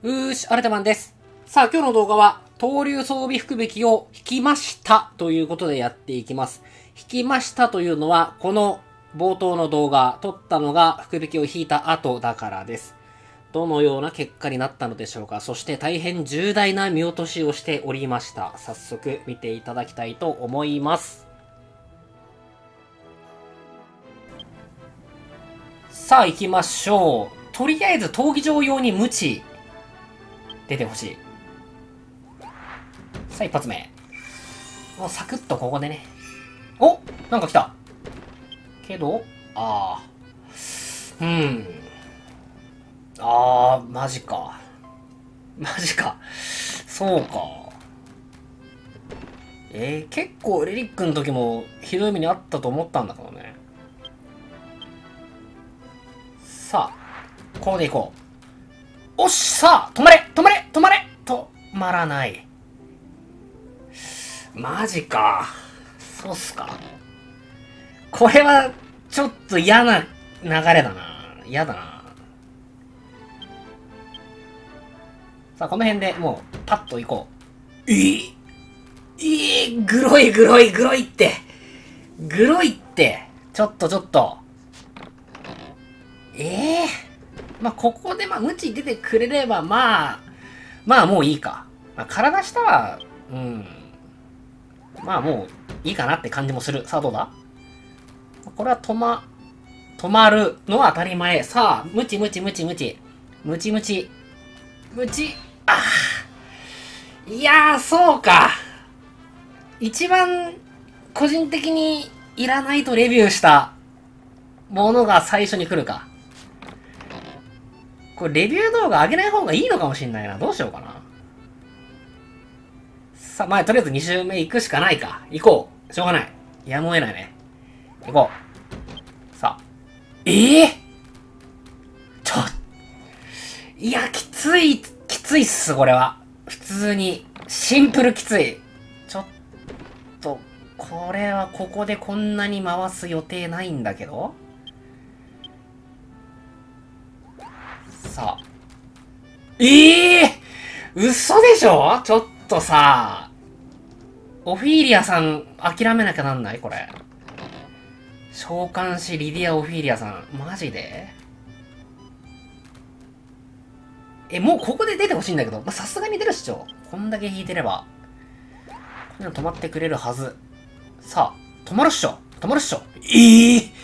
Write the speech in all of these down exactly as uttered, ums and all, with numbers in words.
うーし、アルテマンです。さあ、今日の動画は、闘竜装備福引きを引きましたということでやっていきます。引きましたというのは、この冒頭の動画、撮ったのが福引きを引いた後だからです。どのような結果になったのでしょうか。そして大変重大な見落としをしておりました。早速見ていただきたいと思います。さあ行きましょう。とりあえず闘技場用に無知出てほしい。さあ一発目。もうサクッとここでね。お、なんか来た。けど、ああ。うん。ああ、マジか。マジか。そうか。えー、結構レリックの時もひどい目にあったと思ったんだけどね。さあ、ここで行こう。おっしさあ、止まれ止まれ止まれ止まらない。マジか。そうっすか。これは、ちょっと嫌な流れだな。嫌だな。さあ、この辺でもう、パッと行こう。えぇ、えぇ、グロいグロいグロいって。グロいって。ちょっとちょっと。ええー。まあ、ここでまあ、無知出てくれれば、まあ、まあもういいか。まあ、体下は、うん。まあもういいかなって感じもする。さあどうだ？これは止ま、止まるのは当たり前。さあ、ムチムチムチムチ。ムチムチ。ムチ。ああ。いやー、そうか。一番個人的にいらないとレビューしたものが最初に来るか。これレビュー動画上げない方がいいのかもしんないな。どうしようかな。さあ、まあ、とりあえずに周目行くしかないか。行こう。しょうがない。やむを得ないね。行こう。さあ。ええー、ちょ、いや、きつい、きついっす、これは。普通に、シンプルきつい。ちょっと、これはここでこんなに回す予定ないんだけど。さあ。ええー、嘘でしょ？ちょっとさ、オフィーリアさん、諦めなきゃなんないこれ。召喚師リディア・オフィーリアさん。マジで？え、もうここで出てほしいんだけど、まあ、さすがに出るっしょ。こんだけ引いてれば。これ止まってくれるはず。さあ、止まるっしょ。止まるっしょ。ええー、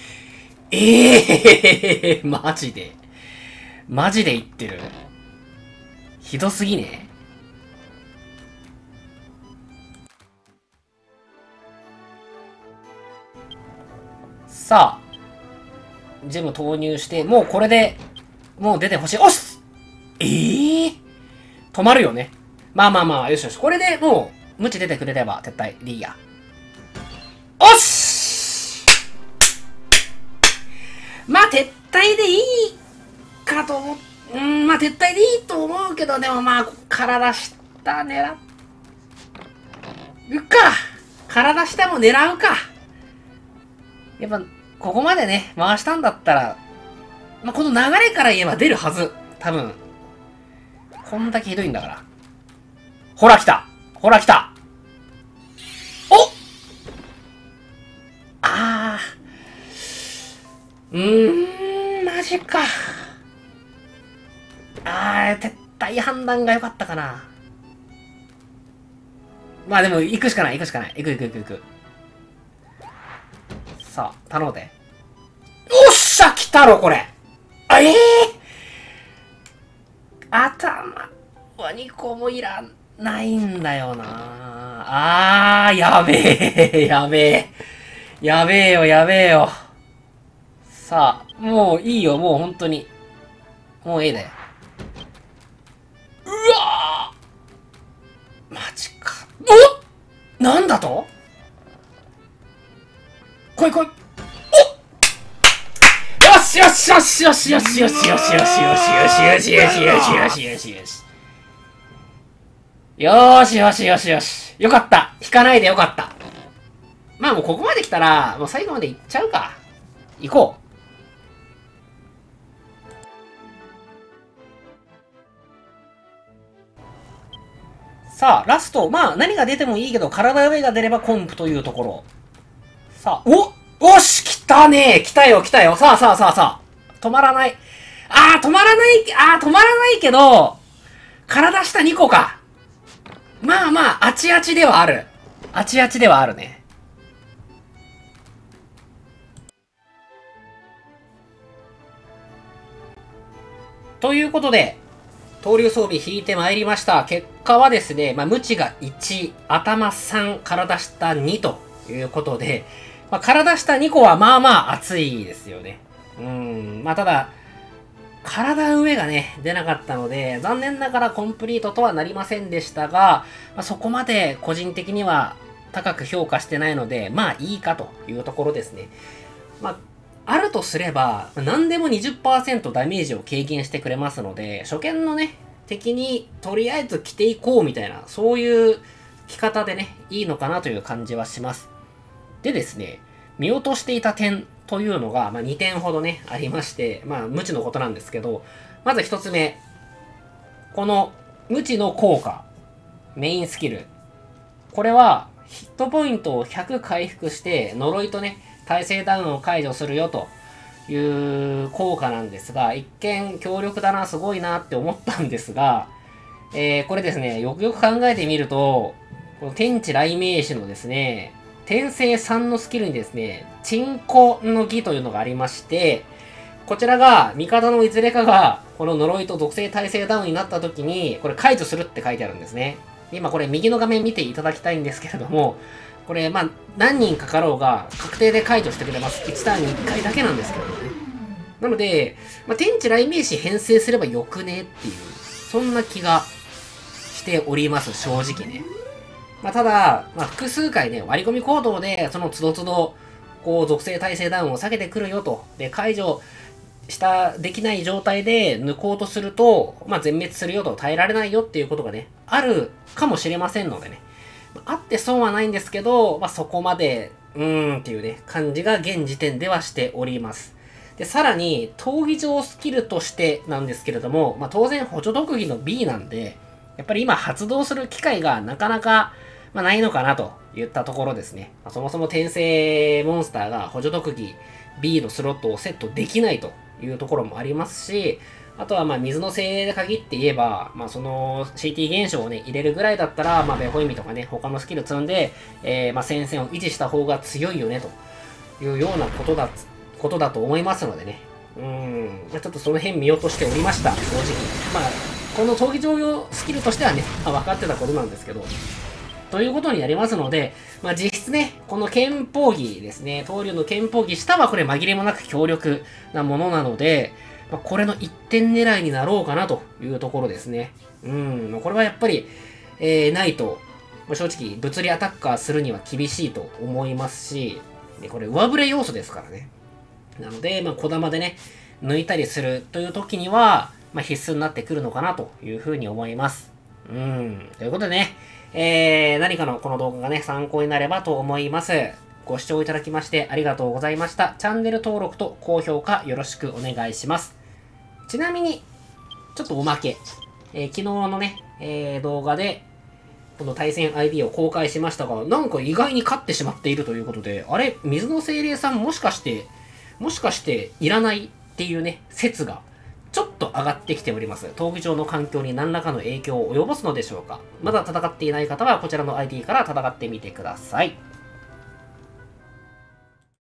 ええー、マジで。マジで言ってる。ひどすぎね。さあ、ジム投入して、もうこれで、もう出てほしい。おっすええー、止まるよね。まあまあまあ、よしよし。これでもう、無知出てくれれば、撤退でいいや。おっしまあ、撤退でいいかと思っ、うん、まあ、撤退でいいと思うけど、でもまあ、体下狙うか。体下も狙うか。やっぱ、ここまでね、回したんだったら、まあ、この流れから言えば出るはず。多分。こんだけひどいんだから。ほら来たほら来たおあー。うーん、マジか。あー、撤退判断が良かったかな。まあでも、行くしかない、行くしかない。行く行く行く行く。さあ、頼むで。おっしゃ来たろ、これあ、ええー、頭はにこもいらないんだよなあー、やべえ、やべえ。やべえよ、やべえよ。さあ、もういいよ、もう本当に。もうええで。うわーマジか。おなんだと来い来いよしよしよしよしよしよしよしよしよしよしよしよしよしよしよしよしよーしよしよしよし。よかった。引かないでよかった。まあもうここまで来たら、もう最後まで行っちゃうか。行こう。 さあ、ラスト。まあ、何が出てもいいけど、体上が出ればコンプというところ。さあ、おおし来たね来たよ来たよ。さあさあさあさあ。止まらない。あー、止まらない、あー、止まらないけど、体下にこか。まあまあ、あちあちではある。あちあちではあるね。ということで、登竜装備引いてまいりました。結果はですね、まあ、無知がいち、頭さん、体下にということで、まあ、体下にこはまあまあ熱いですよね。うん、まあただ、体上がね、出なかったので、残念ながらコンプリートとはなりませんでしたが、まあ、そこまで個人的には高く評価してないので、まあいいかというところですね。まああるとすれば、何でも にじゅっパーセント ダメージを軽減してくれますので、初見のね、敵にとりあえず着ていこうみたいな、そういう着方でね、いいのかなという感じはします。でですね、見落としていた点というのが、まあ、にてんほどね、ありまして、まあ、無知のことなんですけど、まずひとつめ、この無知の効果、メインスキル。これは、ヒットポイントをひゃく回復して、呪いとね、耐性ダウンを解除するよという効果なんですが、一見強力だな、すごいなって思ったんですが、えー、これですね、よくよく考えてみると、この天地雷鳴師のですね、転生さんのスキルにですね、チンコの儀というのがありまして、こちらが味方のいずれかがこの呪いと属性耐性ダウンになった時に、これ解除するって書いてあるんですね。今これ右の画面見ていただきたいんですけれども、これまあ何人かかろうが確定で解除してくれます。いちターンにいっかいだけなんですけどね。なので、まあ、天地雷鳴師編成すればよくねっていう、そんな気がしております、正直ね。まあ、ただ、まあ、複数回ね、割り込み行動で、その都度都度、こう、属性耐性ダウンを下げてくるよと。で、解除した、できない状態で抜こうとすると、まあ、全滅するよと、耐えられないよっていうことがね、あるかもしれませんのでね。あって損はないんですけど、まあ、そこまで、うーんっていうね、感じが現時点ではしております。で、さらに、闘技場スキルとしてなんですけれども、まあ、当然補助特技の B なんで、やっぱり今発動する機会がなかなか、まあ、ないのかなといったところですね。まあ、そもそも転生モンスターが補助特技 B のスロットをセットできないというところもありますし、あとはまあ水の精霊で限って言えば、まあその シーティー 現象をね、入れるぐらいだったら、まあベホイミとかね、他のスキル積んで、えー、まあ戦線を維持した方が強いよね、というようなことだ、ことだと思いますのでね。うーん、まあ、ちょっとその辺見落としておりました、正直。まあ、この闘技場用スキルとしてはね、まあ、分かってたことなんですけど。ということになりますので、まあ、実質ね、この剣砲技ですね、闘竜の剣砲技下はこれ紛れもなく強力なものなので、まあ、これのいってん狙いになろうかなというところですね。うん、これはやっぱり、えー、ないと、まあ、正直物理アタッカーするには厳しいと思いますし、でこれ上振れ要素ですからね。なので、まあ、小玉でね、抜いたりするという時には、まあ、必須になってくるのかなというふうに思います。うん、ということでね、えー、何かのこの動画がね、参考になればと思います。ご視聴いただきましてありがとうございました。チャンネル登録と高評価よろしくお願いします。ちなみに、ちょっとおまけ。えー、昨日のね、えー、動画で、この対戦 アイディー を公開しましたが、なんか意外に勝ってしまっているということで、あれ、水の精霊さんもしかして、もしかしていらないっていうね、説がちょっと上がってきております。闘技場の環境に何らかの影響を及ぼすのでしょうか。まだ戦っていない方はこちらの アイディー から戦ってみてください。